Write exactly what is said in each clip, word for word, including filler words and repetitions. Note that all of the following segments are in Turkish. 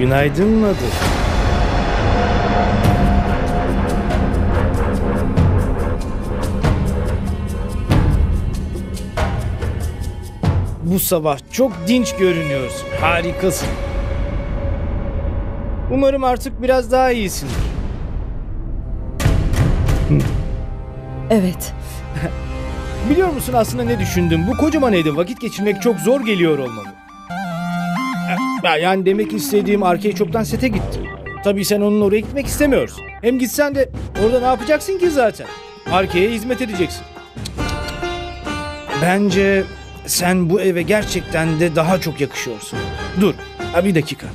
Günaydın Madu. Bu sabah çok dinç görünüyorsun. Harikasın. Umarım artık biraz daha iyisindir. Evet. Biliyor musun aslında ne düşündüm? Bu kocaman evde vakit geçirmek çok zor geliyor olmalı. Ya- Yani demek istediğim Arkey çoktan sete gitti. Tabii sen onun oraya gitmek istemiyorsun. Hem gitsen de orada ne yapacaksın ki zaten? Arkey'e hizmet edeceksin. Bence sen bu eve gerçekten de daha çok yakışıyorsun. Dur, ha bir dakika.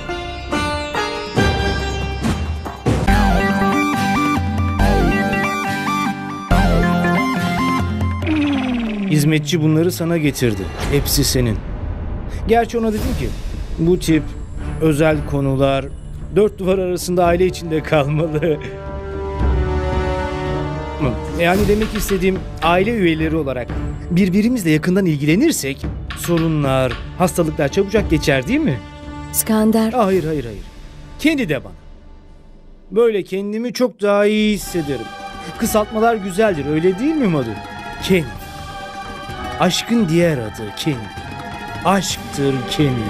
Hizmetçi bunları sana getirdi. Hepsi senin. Gerçi ona dedim ki bu tip özel konular dört duvar arasında aile içinde kalmalı. Yani demek istediğim aile üyeleri olarak birbirimizle yakından ilgilenirsek sorunlar, hastalıklar çabucak geçer değil mi? Skander. Hayır hayır hayır. Kendi de bana. Böyle kendimi çok daha iyi hissederim. Kısaltmalar güzeldir öyle değil mi Madu? Kendi. Aşkın diğer adı kendi. Aşktır kendi.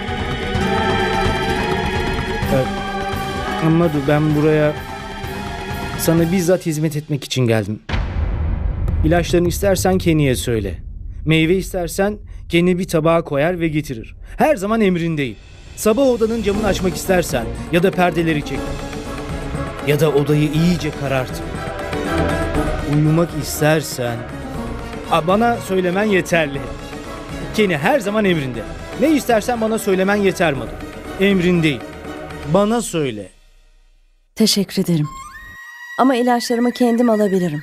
Ee, Madu ben buraya sana bizzat hizmet etmek için geldim. İlaçlarını istersen Kenny'e söyle. Meyve istersen Kenny bir tabağa koyar ve getirir. Her zaman emrindeyim. Sabah odanın camını açmak istersen ya da perdeleri çek. Ya da odayı iyice karart. Uyumak istersen bana söylemen yeterli. Kenny her zaman emrinde. Ne istersen bana söylemen yeter Madu. Emrindeyim. Bana söyle. Teşekkür ederim. Ama ilaçlarımı kendim alabilirim.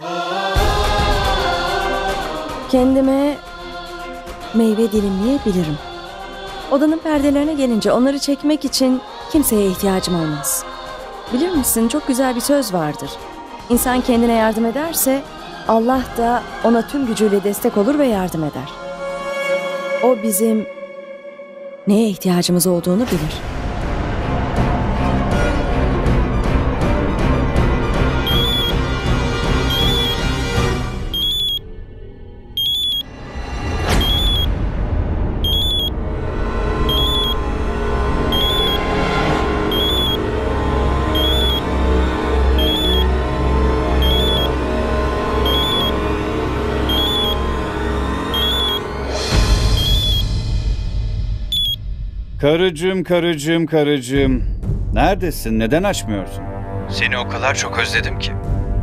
Kendime meyve dilimleyebilirim. Odanın perdelerine gelince onları çekmek için kimseye ihtiyacım olmaz. Bilir misin, çok güzel bir söz vardır. İnsan kendine yardım ederse Allah da ona tüm gücüyle destek olur ve yardım eder. O bizim neye ihtiyacımız olduğunu bilir. Karıcığım, karıcığım, karıcığım. Neredesin? Neden açmıyorsun? Seni o kadar çok özledim ki.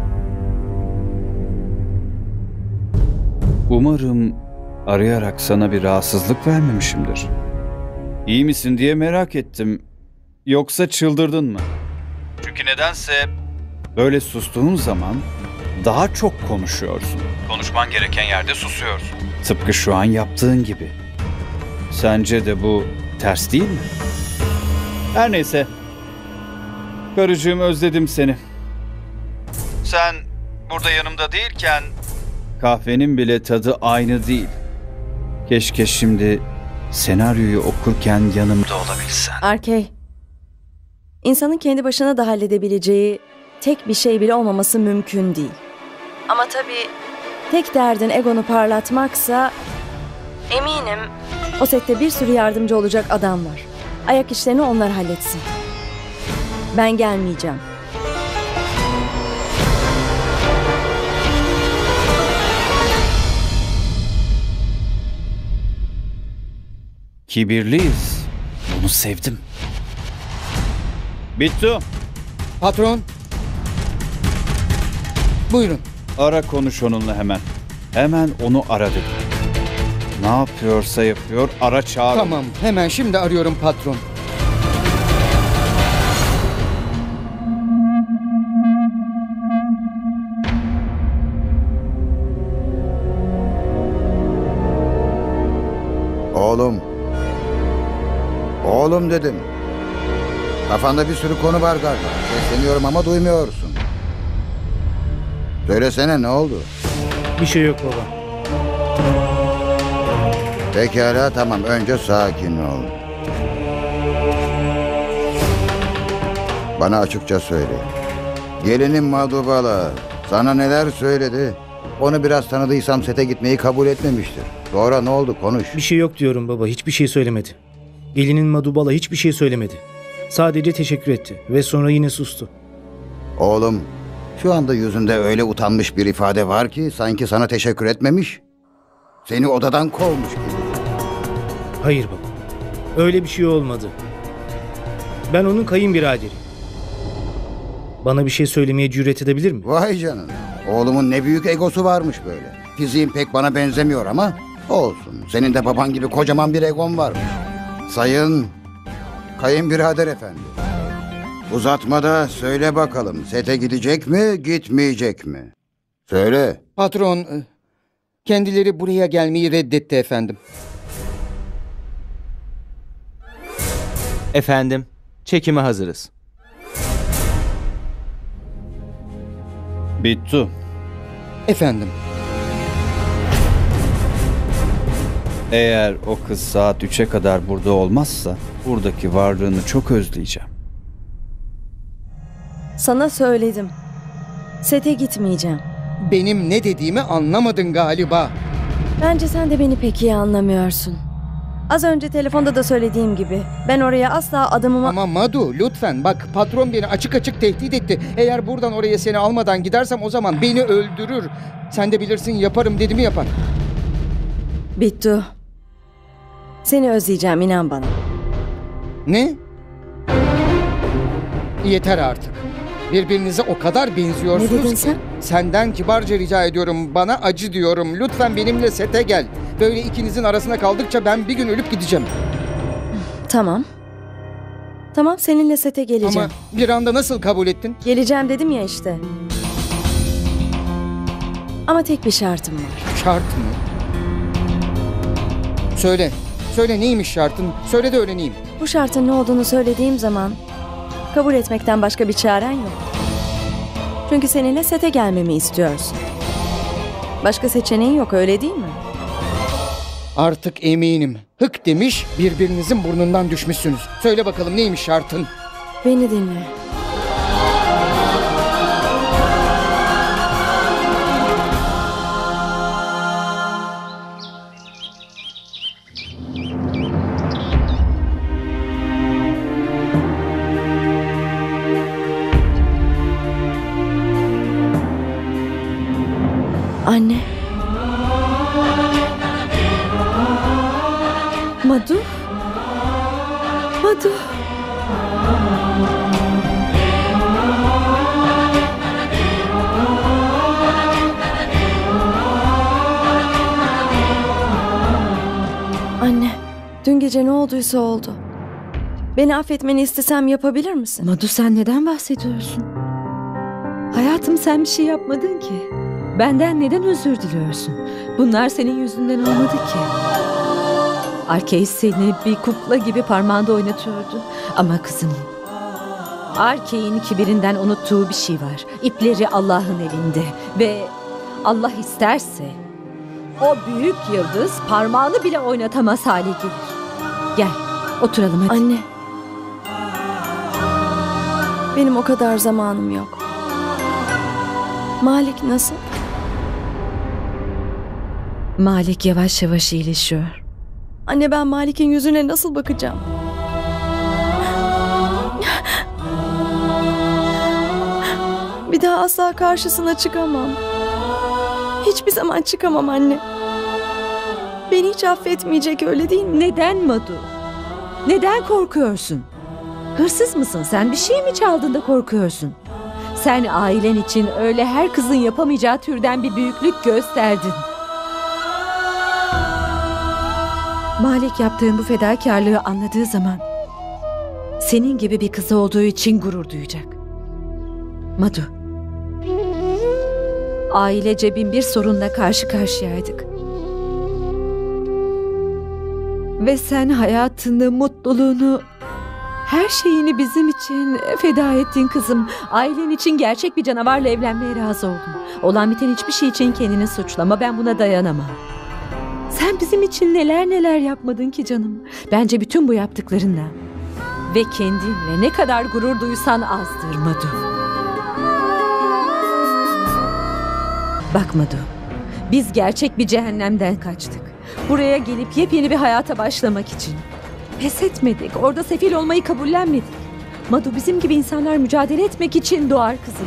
Umarım arayarak sana bir rahatsızlık vermemişimdir. İyi misin diye merak ettim. Yoksa çıldırdın mı? Çünkü nedense böyle sustuğun zaman daha çok konuşuyorsun. Konuşman gereken yerde susuyorsun. Tıpkı şu an yaptığın gibi. Sence de bu ters değil mi? Her neyse. Karıcığım, özledim seni. Sen burada yanımda değilken Kahvenin bile tadı aynı değil. Keşke şimdi senaryoyu okurken yanımda olabilsen. Arkey, insanın kendi başına da halledebileceği tek bir şey bile olmaması mümkün değil. Ama tabii tek derdin egonu parlatmaksa eminim o sette bir sürü yardımcı olacak adam var. Ayak işlerini onlar halletsin. Ben gelmeyeceğim. Kibirliyiz. Bunu sevdim. Bittu. Patron. Buyurun. Ara konuş onunla hemen. Hemen onu ara dedim. Ne yapıyorsa yapıyor, ara çağır. Tamam, hemen şimdi arıyorum patron. Oğlum. Oğlum dedim. Kafanda bir sürü konu var galiba. Sesleniyorum ama duymuyorsun. Söylesene, ne oldu? Bir şey yok baba. Pekala, tamam, önce sakin ol. Bana açıkça söyle. Gelinin Madubala sana neler söyledi? Onu biraz tanıdıysam sete gitmeyi kabul etmemiştir. Sonra ne oldu, konuş. Bir şey yok diyorum baba, hiçbir şey söylemedi. Gelinin Madubala hiçbir şey söylemedi. Sadece teşekkür etti ve sonra yine sustu. Oğlum, şu anda yüzünde öyle utanmış bir ifade var ki sanki sana teşekkür etmemiş. Seni odadan kovmuş gibi. Hayır baba, öyle bir şey olmadı. Ben onun kayınbiraderi. Bana bir şey söylemeye cüret edebilir mi? Vay canına. Oğlumun ne büyük egosu varmış böyle. Fiziğin pek bana benzemiyor ama olsun. Senin de baban gibi kocaman bir egon varmış. Sayın kayınbirader efendi. Uzatmada söyle bakalım, sete gidecek mi, gitmeyecek mi? Söyle. Patron, e, kendileri buraya gelmeyi reddetti efendim. Efendim, çekime hazırız. Bittu. Efendim, Eğer o kız saat üçe kadar burada olmazsa buradaki varlığını çok özleyeceğim. Sana söyledim. Sete gitmeyeceğim. benim ne dediğimi anlamadın galiba. Bence sen de beni pek iyi anlamıyorsun. Az önce telefonda da söylediğim gibi ben oraya asla adımımı... Ama Madu, lütfen bak, patron beni açık açık tehdit etti. Eğer buradan oraya seni almadan gidersem o zaman beni öldürür. Sen de bilirsin, yaparım dediğimi yapar. Bittu. Seni özleyeceğim, inan bana. Ne? Yeter artık. Birbirinize o kadar benziyorsunuz Ne dedin ki. sen? Senden kibarca rica ediyorum, bana acı diyorum. Lütfen benimle sete gel. Böyle ikinizin arasında kaldıkça ben bir gün ölüp gideceğim. Tamam. Tamam, seninle sete geleceğim. Ama bir anda nasıl kabul ettin? Geleceğim dedim ya işte. Ama tek bir şartım var. Şart mı? Söyle. Söyle, neymiş şartın? Söyle de öğreneyim. Bu şartın ne olduğunu söylediğim zaman kabul etmekten başka bir çaren yok. Çünkü seninle sete gelmemi istiyorsun. Başka seçeneğin yok, öyle değil mi? Artık eminim. Hık demiş, birbirinizin burnundan düşmüşsünüz. Söyle bakalım, neymiş şartın? Beni dinle. Anne. Madu. Madu. Anne, dün gece ne olduysa oldu. Beni affetmeni istesem yapabilir misin? Madu, sen neden bahsediyorsun? Hayatım, sen bir şey yapmadın ki. Benden neden özür diliyorsun? Bunlar senin yüzünden olmadı ki. Arkeis seni bir kukla gibi parmağında oynatıyordu. Ama kızım, Arkeis'in kibirinden unuttuğu bir şey var. İpleri Allah'ın elinde ve Allah isterse o büyük yıldız parmağını bile oynatamaz hale gelir. Gel, oturalım hadi. Anne. Benim o kadar zamanım yok. Malik nasıl? Malik yavaş yavaş iyileşiyor. Anne, ben Malik'in yüzüne nasıl bakacağım? Bir daha asla karşısına çıkamam. Hiçbir zaman çıkamam anne. Beni hiç affetmeyecek, öyle değil mi? Neden Madu? Neden korkuyorsun? Hırsız mısın sen? Bir şey mi çaldın da korkuyorsun? Sen ailen için öyle her kızın yapamayacağı türden bir büyüklük gösterdin. Malik yaptığın bu fedakarlığı anladığı zaman senin gibi bir kızı olduğu için gurur duyacak. Madu, ailece bin bir sorunla karşı karşıyaydık. Ve sen hayatını, mutluluğunu, her şeyini bizim için feda ettin kızım. Ailen için gerçek bir canavarla evlenmeye razı oldun. Olan biten hiçbir şey için kendini suçlama, ben buna dayanamam. Sen bizim için neler neler yapmadın ki canım. Bence bütün bu yaptıklarınla Ve kendinle ne kadar gurur duysan azdır Madu. Bak Madu, biz gerçek bir cehennemden kaçtık. Buraya gelip yepyeni bir hayata başlamak için. Pes etmedik, orada sefil olmayı kabullenmedik. Madu, bizim gibi insanlar mücadele etmek için doğar kızım.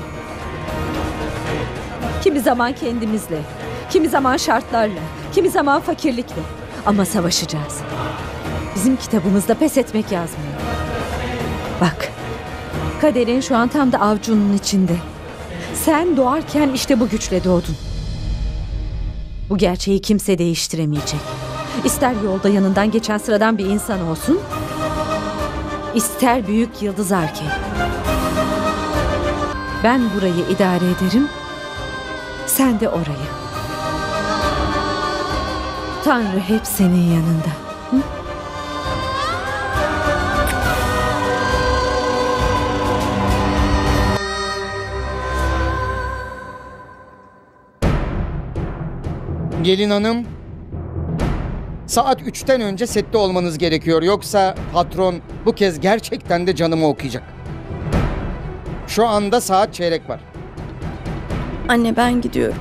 Kimi zaman kendimizle, kimi zaman şartlarla, kimi zaman fakirlikle. Ama savaşacağız. Bizim kitabımızda pes etmek yazmıyor. Bak, kaderin şu an tam da avcunun içinde. Sen doğarken işte bu güçle doğdun. Bu gerçeği kimse değiştiremeyecek. İster yolda yanından geçen sıradan bir insan olsun, ister büyük yıldız Arke. Ben burayı idare ederim, sen de orayı. Tanrı hep senin yanında. Hı? Gelin hanım, saat üçten önce sette olmanız gerekiyor. Yoksa patron bu kez gerçekten de canımı okuyacak. Şu anda saat çeyrek var. Anne, ben gidiyorum.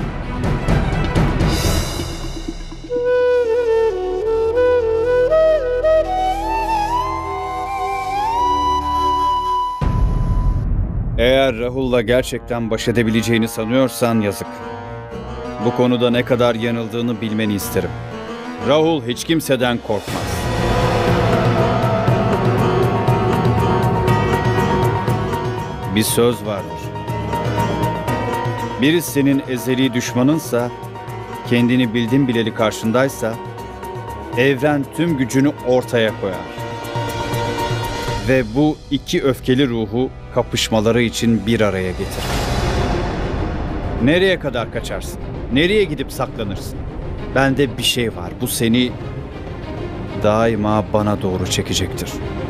Eğer Rahul'la gerçekten baş edebileceğini sanıyorsan yazık. Bu konuda ne kadar yanıldığını bilmeni isterim. Rahul hiç kimseden korkmaz. Bir söz vardır. Biri senin ezeli düşmanınsa, kendini bildin bileli karşındaysa, evren tüm gücünü ortaya koyar. Ve bu iki öfkeli ruhu kapışmaları için bir araya getirir. Nereye kadar kaçarsın? Nereye gidip saklanırsın? Bende bir şey var. Bu seni daima bana doğru çekecektir.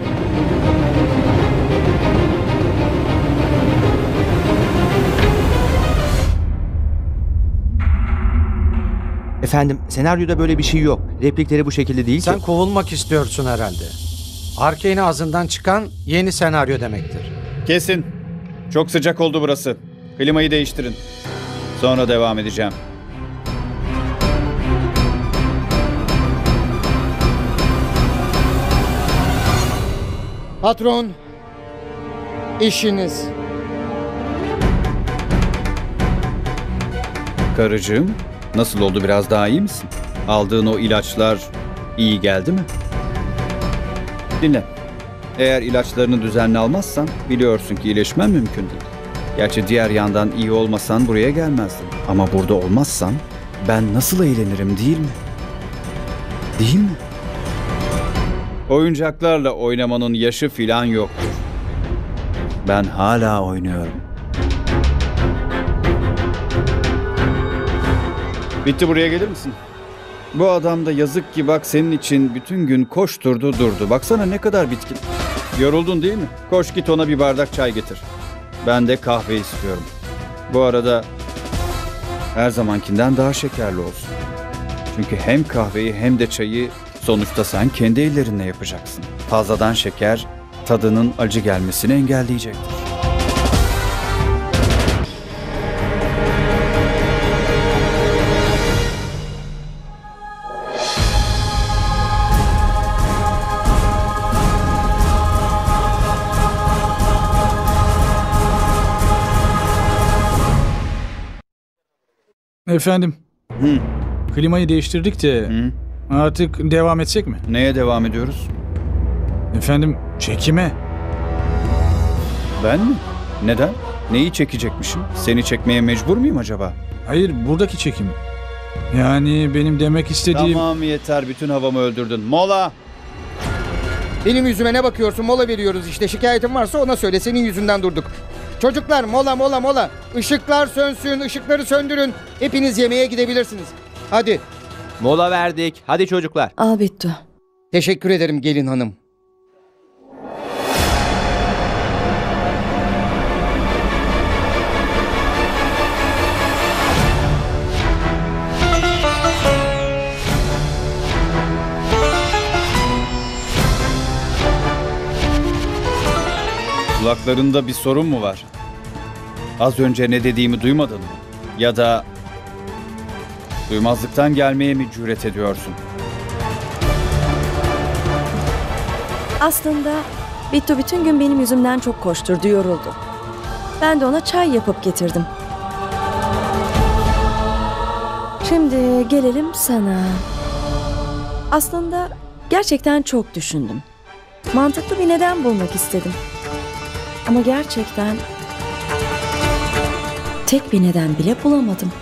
Efendim, senaryoda böyle bir şey yok. Replikleri bu şekilde değil Sen ki. kovulmak istiyorsun herhalde. Arkane'in ağzından çıkan yeni senaryo demektir. Kesin. Çok sıcak oldu burası. Klimayı değiştirin. Sonra devam edeceğim. Patron, işiniz. Karıcığım, nasıl oldu, biraz daha iyi misin? Aldığın o ilaçlar iyi geldi mi? Dinle. Eğer ilaçlarını düzenli almazsan biliyorsun ki iyileşmen mümkün değil. Gerçi diğer yandan iyi olmasan buraya gelmezdin. Ama burada olmazsan ben nasıl eğlenirim, değil mi? Değil mi? Oyuncaklarla oynamanın yaşı filan yoktur. Ben hala oynuyorum. Bitti, buraya gelir misin? Bu adam da yazık ki bak senin için bütün gün koşturdu durdu. Baksana ne kadar bitkin. Yoruldun değil mi? Koş git ona bir bardak çay getir. Ben de kahve istiyorum. Bu arada her zamankinden daha şekerli olsun. Çünkü hem kahveyi hem de çayı sonuçta sen kendi ellerinle yapacaksın. Fazladan şeker tadının acı gelmesini engelleyecektir. Efendim, Hı. klimayı değiştirdik de Hı. artık devam etsek mi? Neye devam ediyoruz? Efendim, çekime. Ben mi? Neden? Neyi çekecekmişim? Seni çekmeye mecbur muyum acaba? Hayır, buradaki çekim. Yani benim demek istediğim... Tamam yeter, bütün havamı öldürdün. Mola! Benim yüzüme ne bakıyorsun? Mola veriyoruz işte. Şikayetin varsa ona söyle. Senin yüzünden durduk. Çocuklar, mola mola mola. Işıklar sönsün, ışıkları söndürün. Hepiniz yemeğe gidebilirsiniz. Hadi. Mola verdik. Hadi çocuklar. Al Bittu. Teşekkür ederim gelin hanım. Kulaklarında bir sorun mu var? Az önce ne dediğimi duymadın mı? Ya da duymazlıktan gelmeye mi cüret ediyorsun? Aslında Bittu bütün gün benim yüzümden çok koşturdu, yoruldu. Ben de ona çay yapıp getirdim. Şimdi gelelim sana. Aslında gerçekten çok düşündüm. Mantıklı bir neden bulmak istedim. Ama gerçekten tek bir neden bile bulamadım.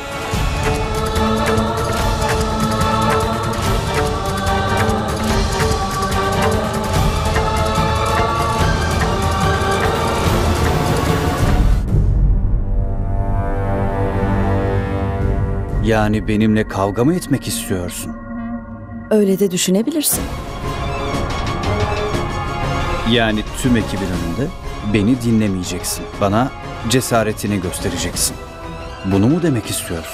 Yani benimle kavga mı etmek istiyorsun? Öyle de düşünebilirsin. Yani tüm ekibin önünde beni dinlemeyeceksin. Bana cesaretini göstereceksin. Bunu mu demek istiyorsun?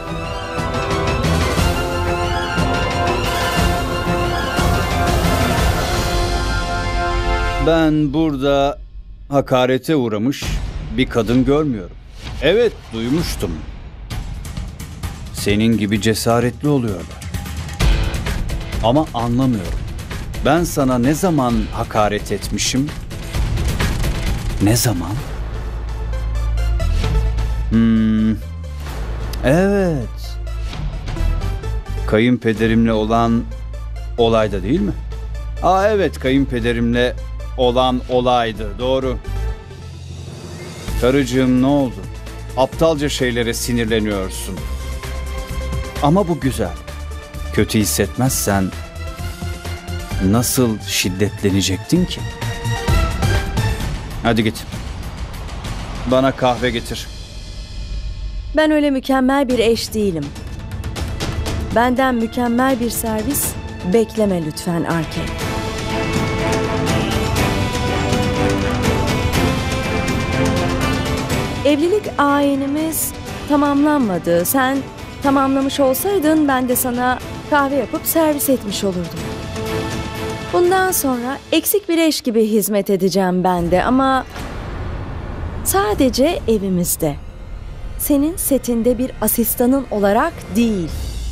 Ben burada hakarete uğramış bir kadın görmüyorum. Evet, duymuştum. Senin gibi cesaretli oluyorlar. Ama anlamıyorum. Ben sana ne zaman hakaret etmişim? Ne zaman? Hmm. Evet. Kayınpederimle olan olayda değil mi? Aa evet, kayınpederimle olan olaydı. Doğru. Karıcığım, ne oldu? Aptalca şeylere sinirleniyorsun. Ama bu güzel. Kötü hissetmezsen nasıl şiddetlenecektin ki? Hadi git. Bana kahve getir. Ben öyle mükemmel bir eş değilim. Benden mükemmel bir servis bekleme lütfen Arke. Evlilik ayinimiz tamamlanmadı. Sen tamamlamış olsaydın ben de sana kahve yapıp servis etmiş olurdum. Bundan sonra eksik bir eş gibi hizmet edeceğim ben de ama sadece evimizde. Senin setinde bir asistanın olarak değil.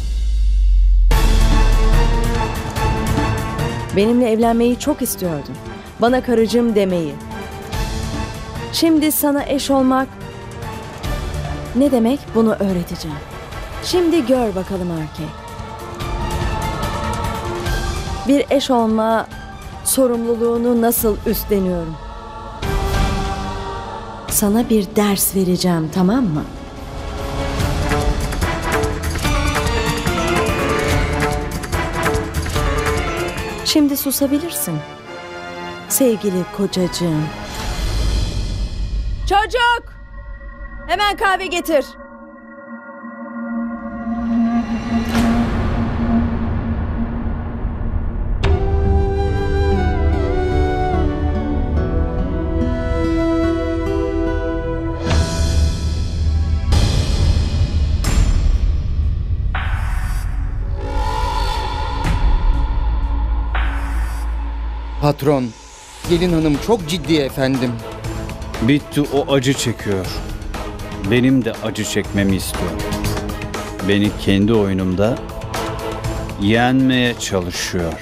Benimle evlenmeyi çok istiyordun. Bana karıcığım demeyi. Şimdi sana eş olmak ne demek, bunu öğreteceğim. Şimdi gör bakalım Arke. Bir eş olma sorumluluğunu nasıl üstleniyorum. Sana bir ders vereceğim, tamam mı? Şimdi susabilirsin. Sevgili kocacığım. Çocuk! Hemen kahve getir. Patron, gelin hanım çok ciddi efendim. Bittu o acı çekiyor. Benim de acı çekmemi istiyor. Beni kendi oyunumda yenmeye çalışıyor.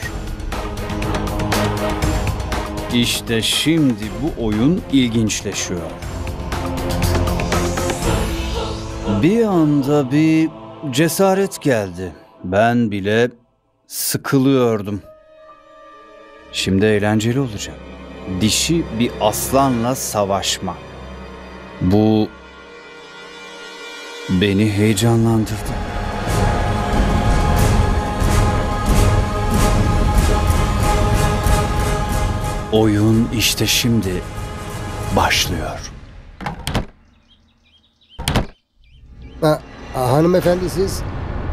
İşte şimdi bu oyun ilginçleşiyor. Bir anda bir cesaret geldi. Ben bile sıkılıyordum. Şimdi eğlenceli olacak. Dişi bir aslanla savaşma. Bu beni heyecanlandırdı. Oyun işte şimdi başlıyor. Ha, hanımefendi siz?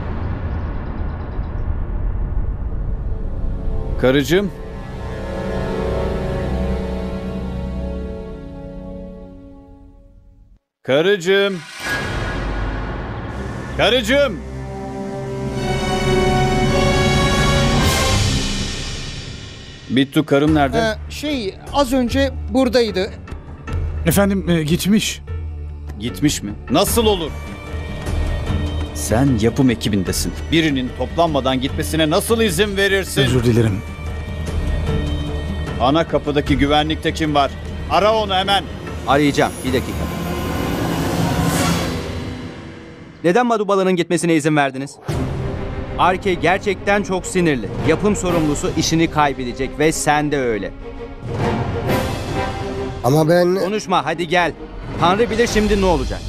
Karıcığım. Karıcığım. Karıcığım. Bittu karım nerede? Ee, şey az önce buradaydı. Efendim e, gitmiş. Gitmiş mi? Nasıl olur? Sen yapım ekibindesin. Birinin toplanmadan gitmesine nasıl izin verirsin? Özür dilerim. Ana kapıdaki güvenlikte kim var? Ara onu hemen. Arayacağım. Bir dakika. Neden Madhubala'nın gitmesine izin verdiniz? Arke gerçekten çok sinirli. Yapım sorumlusu işini kaybedecek ve sen de öyle. Ama ben... Konuşma, hadi gel. Tanrı bilir şimdi ne olacak.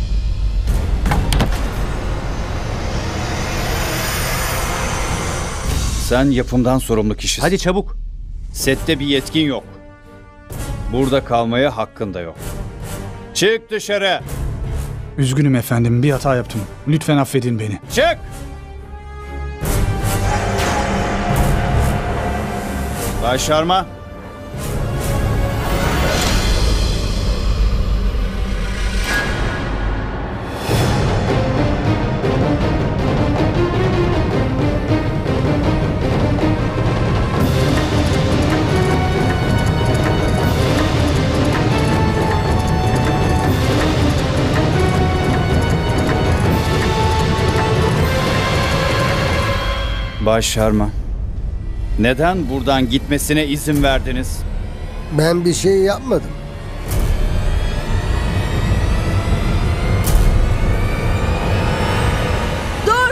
Sen yapımdan sorumlu kişisin. Hadi çabuk. Sette bir yetkin yok. Burada kalmaya hakkın da yok. Çık dışarı. Üzgünüm efendim, bir hata yaptım. Lütfen affedin beni. Çık. Bay Sharma. Bay Sharma. Neden buradan gitmesine izin verdiniz? Ben bir şey yapmadım. Dur!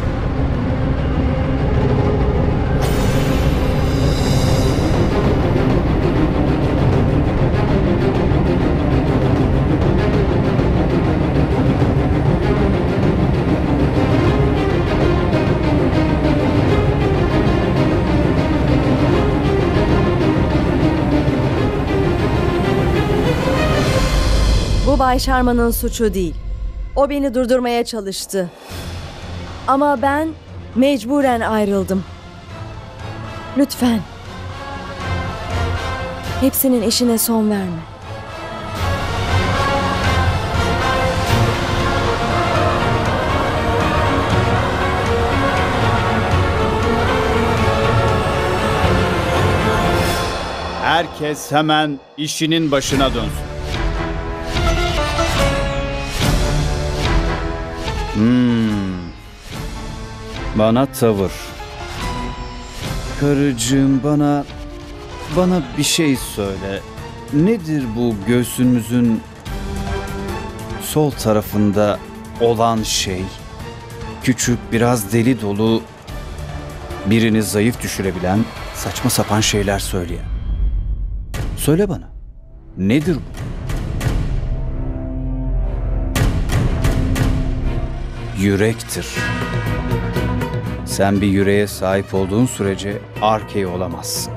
Bu Bay Sharma'nın suçu değil. O beni durdurmaya çalıştı. Ama ben mecburen ayrıldım. Lütfen. Hepsinin işine son verme. Herkes hemen işinin başına dönsün. Hmm. Bana tavır. Karıcığım bana bana bir şey söyle. Nedir bu göğsümüzün sol tarafında olan şey? Küçük, biraz deli dolu, birini zayıf düşürebilen, saçma sapan şeyler söyleyen. Söyle bana. Nedir bu? Yürektir. Sen bir yüreğe sahip olduğun sürece Arkey olamazsın.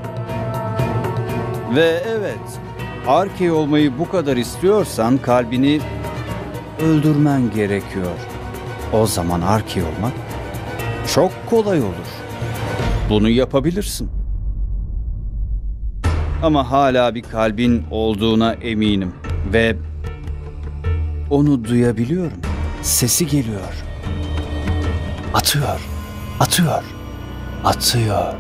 Ve evet, Arkey olmayı bu kadar istiyorsan kalbini öldürmen gerekiyor. O zaman Arkey olmak çok kolay olur. Bunu yapabilirsin. Ama hala bir kalbin olduğuna eminim ve onu duyabiliyorum. Sesi geliyor. Atıyor, atıyor, atıyor.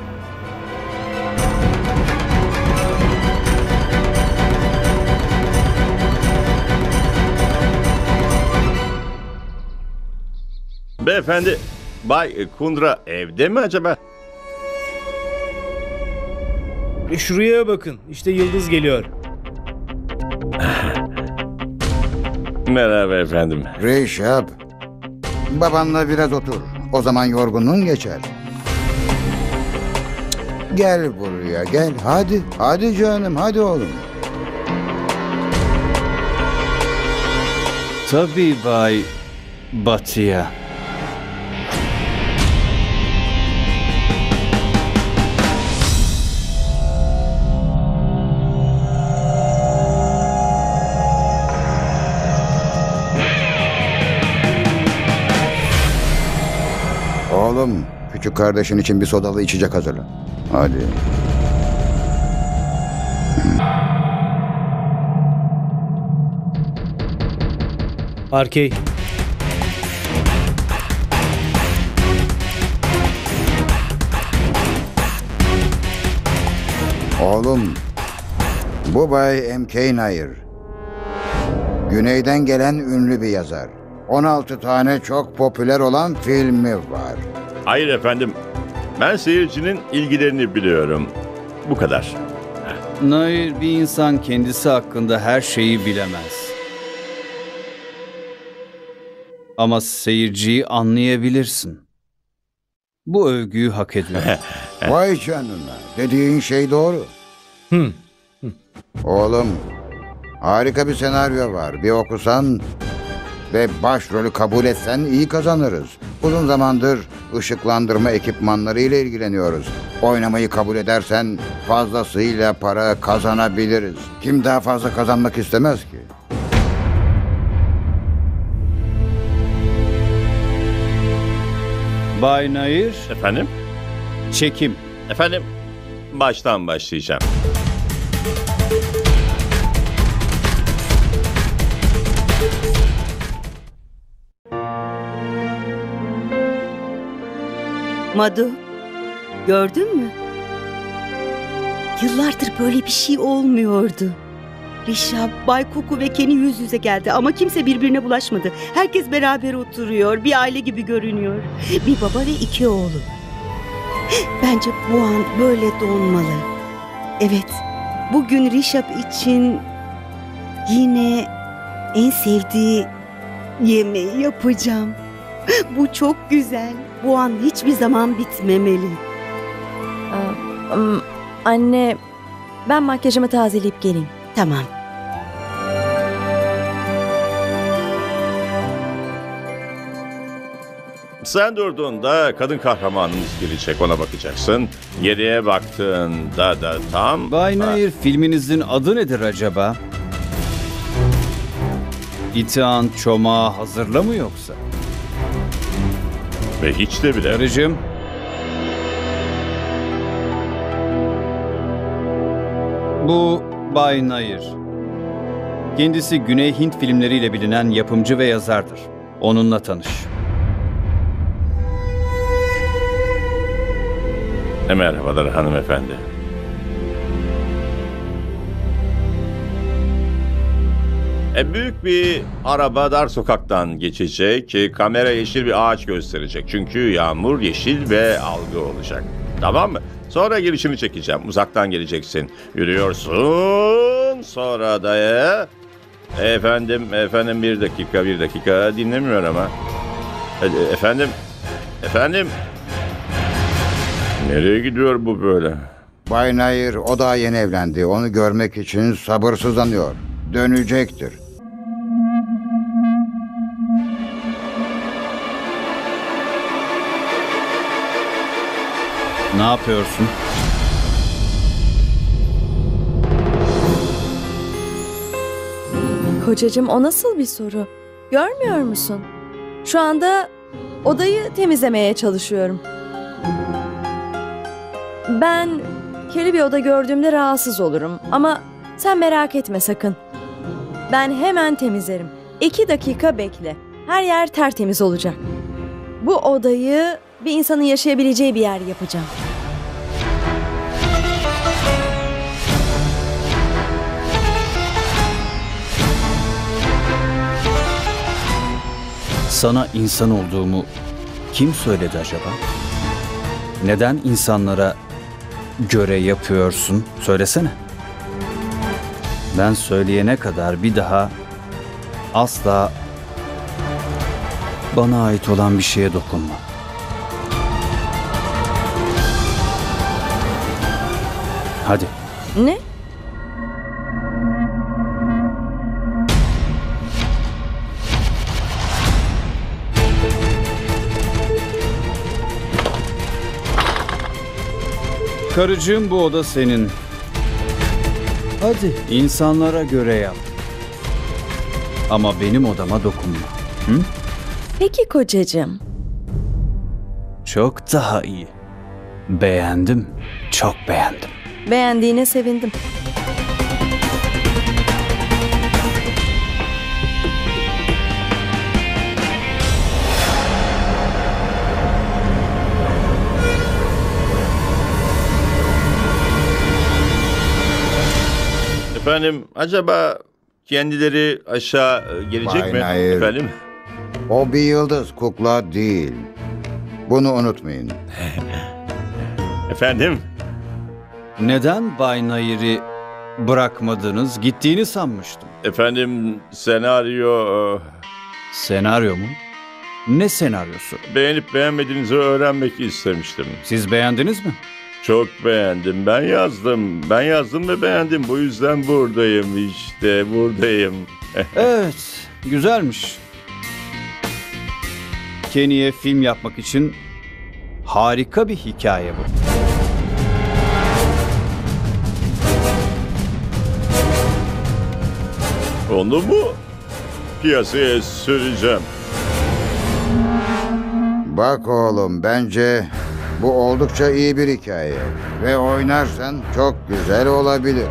Beyefendi, Bay Kundra evde mi acaba? E şuraya bakın. İşte Yıldız geliyor. Merhaba efendim. Rişab, babanla biraz otur. O zaman yorgunluğun geçer. Gel buraya gel. Hadi. Hadi canım. Hadi oğlum. Tabii Bay Batı'ya. Oğlum, küçük kardeşin için bir sodalı içecek hazırla. Hadi. Arkey. Oğlum, bu Bay M K Nair. Güneyden gelen ünlü bir yazar. on altı tane çok popüler olan filmi var. Hayır efendim. Ben seyircinin ilgilerini biliyorum. Bu kadar. Nair, bir insan kendisi hakkında her şeyi bilemez. Ama seyirciyi anlayabilirsin. Bu övgüyü hak ediyor. Vay canına, dediğin şey doğru. Hı. Oğlum, harika bir senaryo var. Bir okusan ve başrolü kabul etsen iyi kazanırız. Uzun zamandır ışıklandırma ekipmanları ile ilgileniyoruz. Oynamayı kabul edersen fazlasıyla para kazanabiliriz. Kim daha fazla kazanmak istemez ki? Bay Nair, Efendim? çekim. Efendim? Baştan başlayacağım. Madu, gördün mü? Yıllardır böyle bir şey olmuyordu. Rişab, Bay Kuku ve Kenny yüz yüze geldi ama kimse birbirine bulaşmadı. Herkes beraber oturuyor, bir aile gibi görünüyor. Bir baba ve iki oğlu. Bence bu an böyle donmalı. Evet, bugün Rişab için yine en sevdiği yemeği yapacağım. Bu çok güzel. Bu an hiçbir zaman bitmemeli. Aa, ım, anne, ben makyajımı tazeleyip geleyim. Tamam. Sen durduğunda kadın kahramanımız gelecek, ona bakacaksın. Geriye baktığında da tam... Bay Nair, filminizin adı nedir acaba? İtihan çomağı hazırla mı yoksa? Ve hiç de bile... Karıcığım. Bu Bay Nair. Kendisi Güney Hint filmleriyle bilinen yapımcı ve yazardır. Onunla tanış. E, merhabalar hanımefendi. E, büyük bir araba dar sokaktan geçecek. Kamera yeşil bir ağaç gösterecek. Çünkü yağmur yeşil ve algı olacak. Tamam mı? Sonra girişini çekeceğim. Uzaktan geleceksin. Yürüyorsun. Sonra da ya... Efendim, efendim bir dakika, bir dakika. Dinlemiyor ama. E, efendim, efendim. Nereye gidiyor bu böyle? Bay Nair, o daha yeni evlendi. Onu görmek için sabırsızlanıyor. Dönecektir. Ne yapıyorsun? Kocacığım, o nasıl bir soru? Görmüyor musun? Şu anda odayı temizlemeye çalışıyorum. Ben kirli bir oda gördüğümde rahatsız olurum ama sen merak etme sakın. Ben hemen temizlerim. İki dakika bekle. Her yer tertemiz olacak. Bu odayı bir insanın yaşayabileceği bir yer yapacağım. Sana insan olduğumu kim söyledi acaba? Neden insanlara göre yapıyorsun? Söylesene. Ben söyleyene kadar bir daha asla bana ait olan bir şeye dokunma. Hadi. Ne? Karıcığım, bu oda senin. Hadi insanlara göre yap. Ama benim odama dokunma. Hı? Peki kocacığım. Çok daha iyi. Beğendim. Çok beğendim. Beğendiğine sevindim. Efendim acaba kendileri aşağı gelecek Bay mi? Nair. Efendim? O bir yıldız, kukla değil. Bunu unutmayın. Efendim? Neden Bay Nair'i bırakmadınız? Gittiğini sanmıştım. Efendim senaryo... Senaryo mu? Ne senaryosu? Beğenip beğenmediğinizi öğrenmek istemiştim. Siz beğendiniz mi? Çok beğendim. Ben yazdım. Ben yazdım ve beğendim. Bu yüzden buradayım işte. Buradayım. Evet, güzelmiş. Kenny'e film yapmak için harika bir hikaye bu. Onu mu piyasaya süreceğim? Bak oğlum, bence bu oldukça iyi bir hikaye. Ve oynarsan çok güzel olabilir.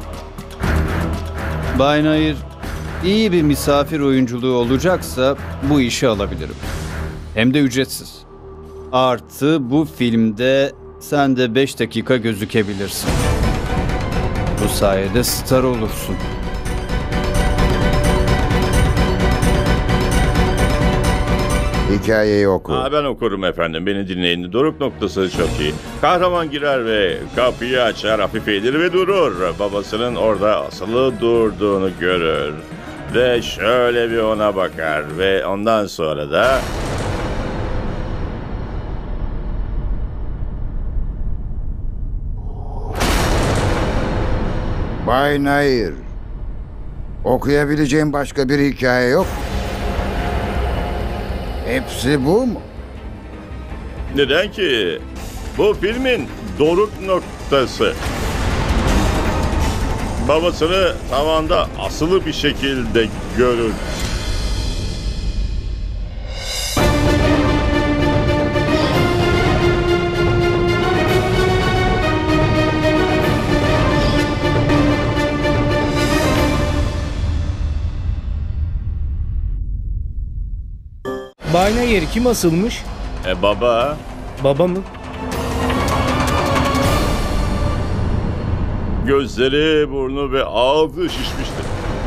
Bay Nair, iyi bir misafir oyunculuğu olacaksa bu işi alabilirim. Hem de ücretsiz. Artı bu filmde sen de beş dakika gözükebilirsin. Bu sayede star olursun. Hikayeyi oku. Aa, ben okurum efendim. Beni dinleyin. Doruk noktası çok iyi. Kahraman girer ve kapıyı açar, hafif eğilir ve durur. Babasının orada asılı durduğunu görür. Ve şöyle bir ona bakar. Ve ondan sonra da... Bay Nair, okuyabileceğim başka bir hikaye yok. Hepsi bu mu? Neden ki? Bu filmin doruk noktası. Babasını tavanda asılı bir şekilde görür. Bay Nair kim asılmış? E baba. Baba mı? Gözleri, burnu ve ağzı şişmişti.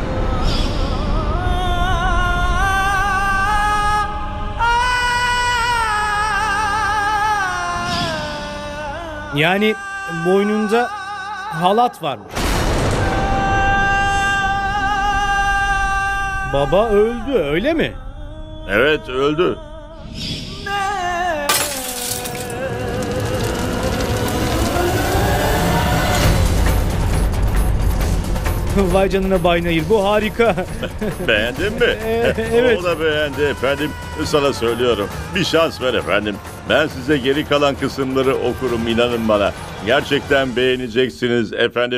Yani boynunda halat varmış. Baba öldü, öyle mi? Evet, öldü. Vay canına Bay Nair, bu harika. Beğendin mi? Evet. O da beğendi efendim. Sana söylüyorum. Bir şans ver efendim. Ben size geri kalan kısımları okurum, inanın bana. Gerçekten beğeneceksiniz efendim.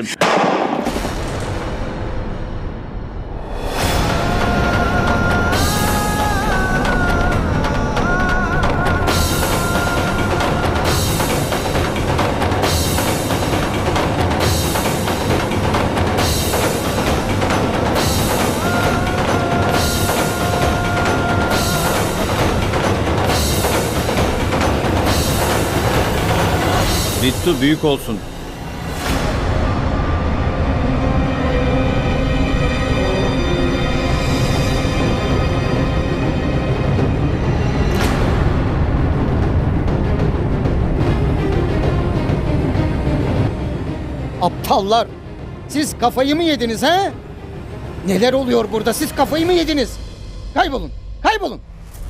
Bittu büyük olsun. Aptallar! Siz kafayı mı yediniz ha? Neler oluyor burada? Siz kafayı mı yediniz? Kaybolun! Kaybolun!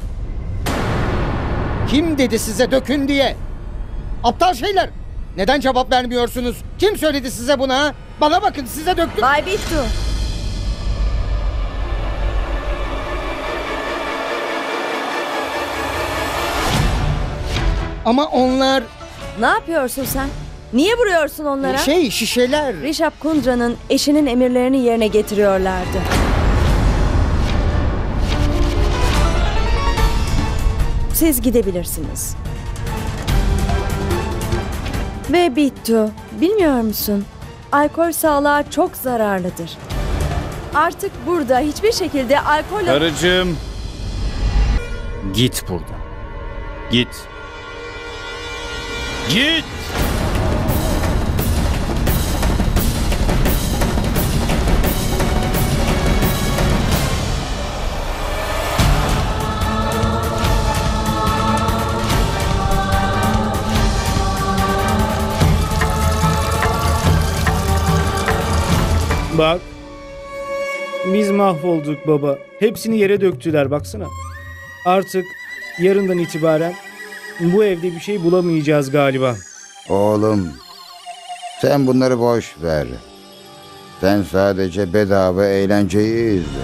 Kim dedi size dökün diye? Aptal şeyler! Neden cevap vermiyorsunuz? Kim söyledi size bunu ha? Bana bakın, size döktüm. Bay Bittu. Ama onlar... Ne yapıyorsun sen? Niye vuruyorsun onlara? Şey, şişeler. Rişap Kundra'nın eşinin emirlerini yerine getiriyorlardı. Siz gidebilirsiniz. Ve Bittu, bilmiyor musun? Alkol sağlığa çok zararlıdır. Artık burada hiçbir şekilde alkol... Karıcığım. Git buradan. Git. Git! Bak. Biz mahvolduk baba. Hepsini yere döktüler baksana. Artık yarından itibaren bu evde bir şey bulamayacağız galiba. Oğlum, sen bunları boş ver. Sen sadece bedava eğlenceyi izle.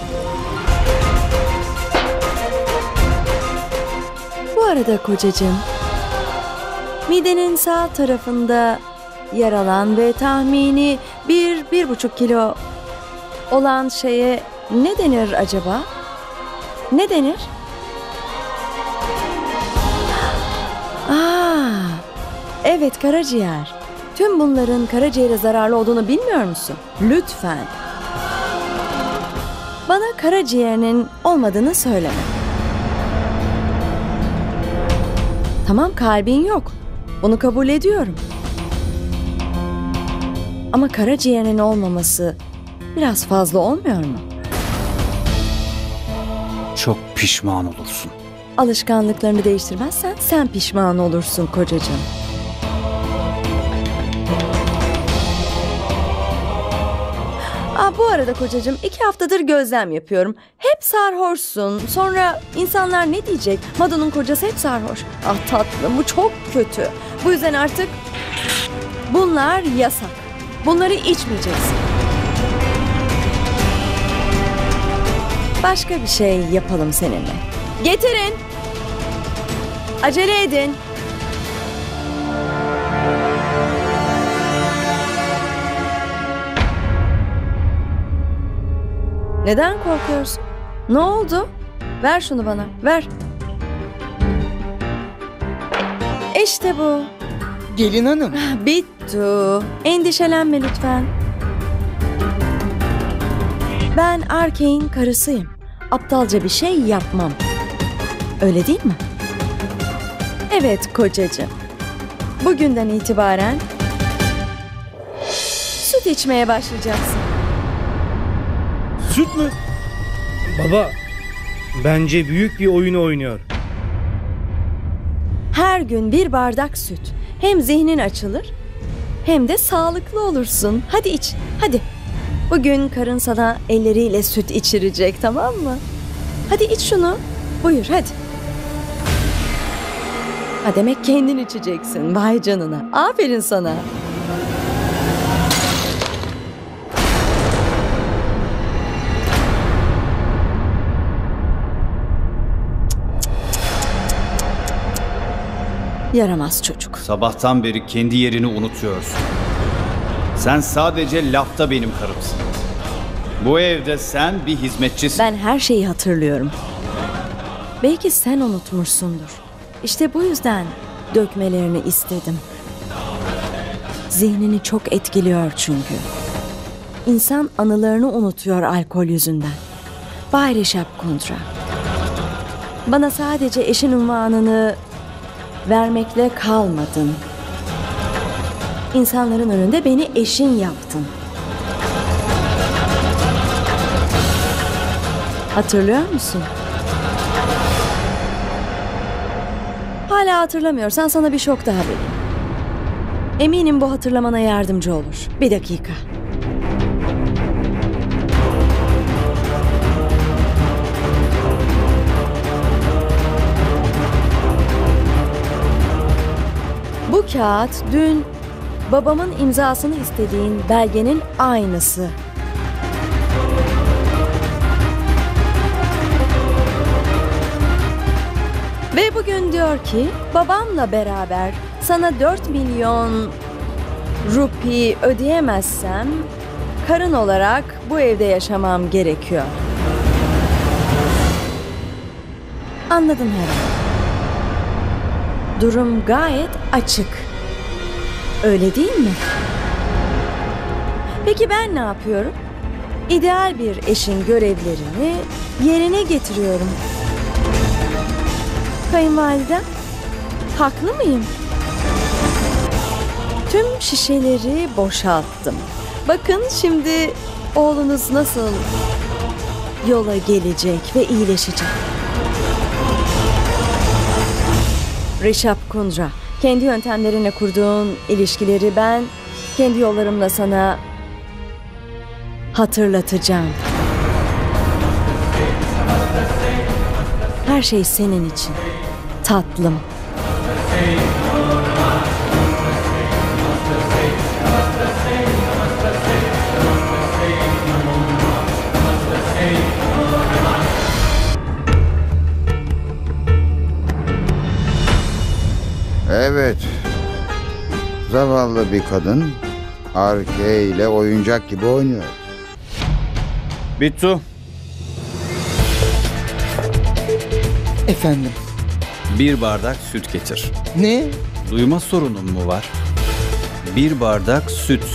Bu arada kocacığım, midenin sağ tarafında yer alan ve tahmini bir, bir buçuk kilo olan şeye ne denir acaba? Ne denir? Aa, evet, karaciğer. Tüm bunların karaciğere zararlı olduğunu bilmiyor musun? Lütfen. Bana karaciğerinin olmadığını söyleme. Tamam, kalbin yok. Bunu kabul ediyorum. Ama karaciğerinin olmaması biraz fazla olmuyor mu? Çok pişman olursun. Alışkanlıklarını değiştirmezsen sen pişman olursun kocacığım. Aa, bu arada kocacığım, iki haftadır gözlem yapıyorum. Hep sarhoşsun. Sonra insanlar ne diyecek? Mado'nun kocası hep sarhoş. Ah tatlım, bu çok kötü. Bu yüzden artık bunlar yasak. Bunları içmeyeceksin. Başka bir şey yapalım seninle. Getirin. Acele edin. Neden korkuyorsun? Ne oldu? Ver şunu bana, ver. İşte bu. Gelin hanım. Bittu. Endişelenme lütfen. Ben Arkey'in karısıyım. Aptalca bir şey yapmam. Öyle değil mi? Evet kocacığım. Bugünden itibaren süt içmeye başlayacaksın. Süt mü? Baba, bence büyük bir oyun oynuyor. Her gün bir bardak süt. Hem zihnin açılır hem de sağlıklı olursun. Hadi iç, hadi. Bugün karın sana elleriyle süt içirecek, tamam mı? Hadi iç şunu. Buyur hadi. Ha, demek kendin içeceksin. Vay canına. Aferin sana. Yaramaz çocuk. Sabahtan beri kendi yerini unutuyorsun. Sen sadece lafta benim karımsın. Bu evde sen bir hizmetçisin. Ben her şeyi hatırlıyorum. Belki sen unutmuşsundur. İşte bu yüzden dökmelerini istedim. Zihnini çok etkiliyor çünkü. İnsan anılarını unutuyor alkol yüzünden. Bay Rişap Kundra. Bana sadece eşin unvanını vermekle kalmadın. İnsanların önünde beni eşin yaptın. Hatırlıyor musun? Hala hatırlamıyorsan sana bir şok daha vereyim. Eminim bu hatırlamana yardımcı olur. Bir dakika. Bu kağıt dün babamın imzasını istediğin belgenin aynısı. Ve bugün diyor ki babamla beraber sana dört milyon rupi ödeyemezsem karın olarak bu evde yaşamam gerekiyor. Anladın herhalde. Durum gayet açık. Öyle değil mi? Peki ben ne yapıyorum? İdeal bir eşin görevlerini yerine getiriyorum. Kayınvalidem, haklı mıyım? Tüm şişeleri boşalttım. Bakın şimdi oğlunuz nasıl yola gelecek ve iyileşecek. Rişap Kundra, kendi yöntemlerine kurduğun ilişkileri ben kendi yollarımla sana hatırlatacağım. Her şey senin için, tatlım. Evet. Zavallı bir kadın Arke ile oyuncak gibi oynuyor. Bittu, Efendim? bir bardak süt getir. Ne? Duyma sorunun mu var? Bir bardak süt.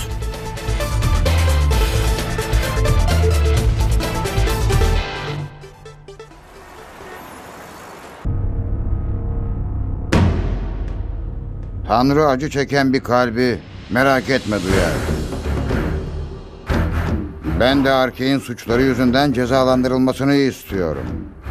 Tanrı acı çeken bir kalbi merak etme duyar. Ben de Arke'nin suçları yüzünden cezalandırılmasını istiyorum.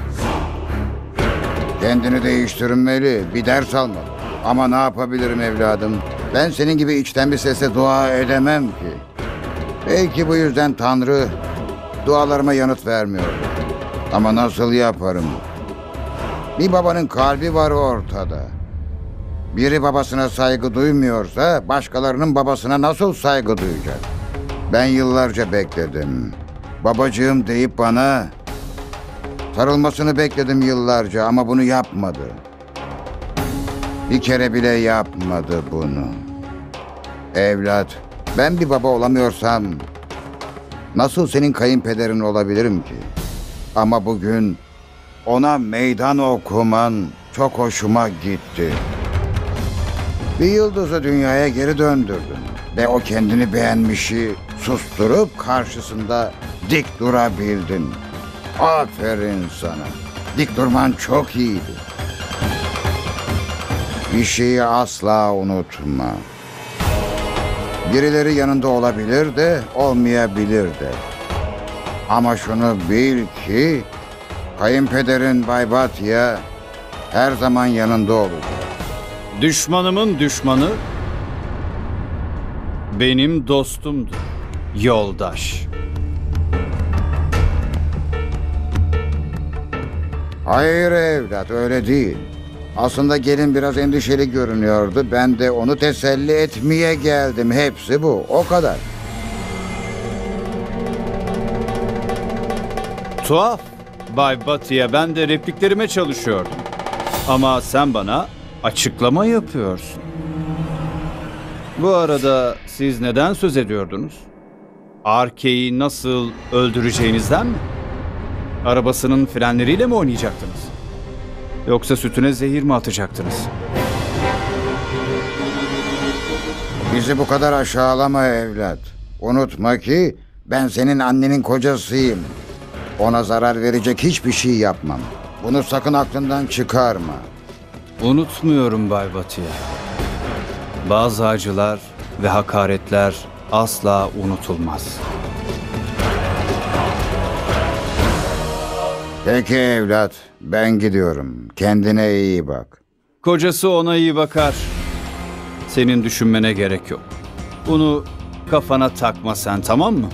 Kendini değiştirmeli, bir ders almalı. Ama ne yapabilirim evladım? Ben senin gibi içten bir sesle dua edemem ki. Belki bu yüzden Tanrı dualarıma yanıt vermiyor. Ama nasıl yaparım? Bir babanın kalbi var ortada. Biri babasına saygı duymuyorsa başkalarının babasına nasıl saygı duyacak? Ben yıllarca bekledim. Babacığım deyip bana sarılmasını bekledim yıllarca ama bunu yapmadı. Bir kere bile yapmadı bunu. Evlat, ben bir baba olamıyorsam nasıl senin kayınpederin olabilirim ki? Ama bugün ona meydan okuman çok hoşuma gitti. Bir yıldızı dünyaya geri döndürdün ve o kendini beğenmişi susturup karşısında dik durabildin. Aferin sana. Dik durman çok iyiydi. Bir şeyi asla unutma. Birileri yanında olabilir de olmayabilir de. Ama şunu bil ki kayınpederin Bay Bhatia her zaman yanında olacak. Düşmanımın düşmanı benim dostumdur. Yoldaş. Hayır evlat, öyle değil. Aslında gelin biraz endişeli görünüyordu. Ben de onu teselli etmeye geldim. Hepsi bu. O kadar. Tuhaf. Bay Bhatia, ben de repliklerime çalışıyordum. Ama sen bana açıklama yapıyorsun. Bu arada siz neden söz ediyordunuz? Arke'yi nasıl öldüreceğinizden mi? Arabasının frenleriyle mi oynayacaktınız? Yoksa sütüne zehir mi atacaktınız? Bizi bu kadar aşağılama evlat. Unutma ki ben senin annenin kocasıyım. Ona zarar verecek hiçbir şey yapmam. Bunu sakın aklından çıkarma. Unutmuyorum Bay Bhatia. Bazı acılar ve hakaretler asla unutulmaz. Peki evlat, ben gidiyorum. Kendine iyi bak. Kocası ona iyi bakar. Senin düşünmene gerek yok. Bunu kafana takma sen, tamam mı?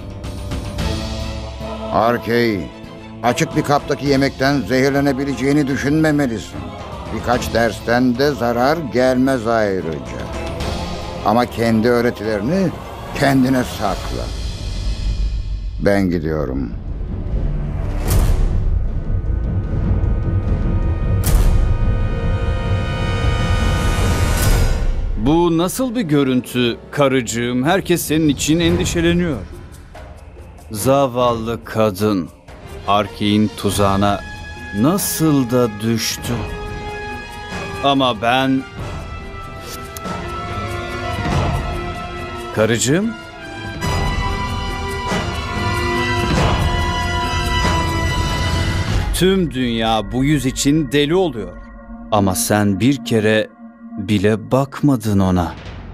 Arkey, açık bir kaptaki yemekten zehirlenebileceğini düşünmemelisin. Birkaç dersten de zarar gelmez ayrıca. Ama kendi öğretilerini kendine sakla. Ben gidiyorum. Bu nasıl bir görüntü karıcığım? Herkes senin için endişeleniyor. Zavallı kadın Arkey'in tuzağına nasıl da düştü. Ama ben... Karıcığım? Tüm dünya bu yüz için deli oluyor. Ama sen bir kere bile bakmadın ona.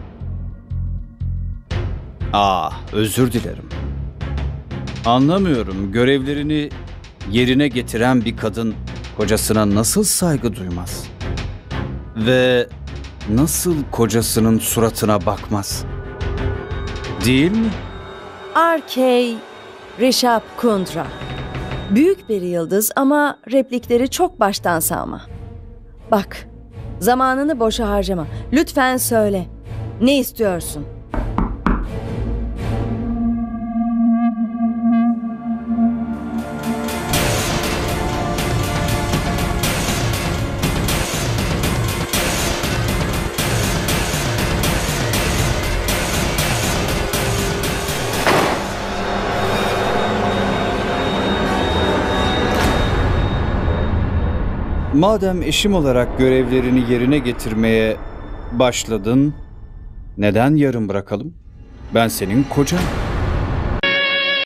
Ah, özür dilerim. Anlamıyorum, görevlerini yerine getiren bir kadın kocasına nasıl saygı duymaz? Ve nasıl kocasının suratına bakmaz? Değil mi? Arkey, Rişap Kundra. Büyük bir yıldız ama replikleri çok baştan sağma. Bak, zamanını boşa harcama. Lütfen söyle. Ne istiyorsun? Madem eşim olarak görevlerini yerine getirmeye başladın, neden yarım bırakalım? Ben senin kocan.